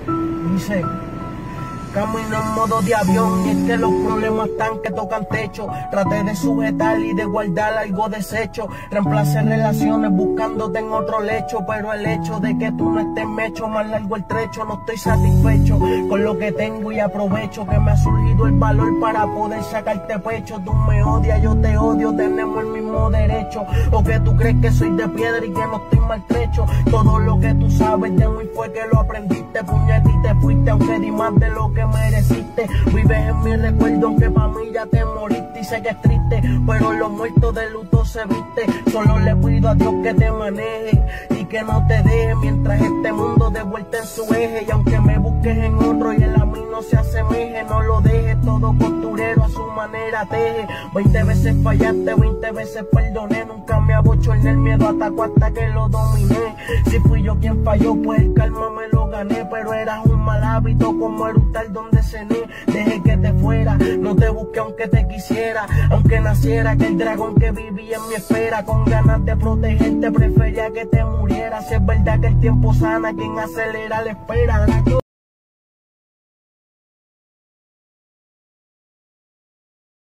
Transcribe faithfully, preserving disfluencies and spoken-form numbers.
Dice: camino en modo de avión y es que los problemas están que tocan techo. Traté de sujetar y de guardar algo deshecho. Reemplacé relaciones buscándote en otro lecho, pero el hecho de que tú no estés me echo más largo el trecho. No estoy satisfecho con lo que tengo y aprovecho que me ha surgido el valor para poder sacarte pecho. Tú me odias, yo te odio, tenemos el mismo derecho. O que tú crees que soy de piedra y que no estoy maltrecho. Todo lo que tú sabes de mí fue que lo aprendiste, puñete, y te fuiste, aunque di más de lo que mereciste. Vives en mi recuerdo aunque pa' mí ya te moriste. Y sé que es triste, pero los muertos de luto se viste. Solo le pido a Dios que te maneje y que no te deje mientras este mundo de vuelta en su eje. Y aunque me busques en otro y él a mí no se asemeje, no lo dejes, todo costurero a su manera teje. Veinte veces fallaste, veinte veces perdoné. Nunca me abochorné, el miedo atacó hasta que lo dominé. Si fui yo quien falló, pues el karma me lo gané. Pero eras un mal hábito como eructar donde cené. Dejé que te fuera, no te busqué aunque te quisiera. Aunque naciera que el dragón que vivía en mi espera, con ganas de protegerte prefería que te muriera. Si es verdad que el tiempo sana, quien acelera la espera.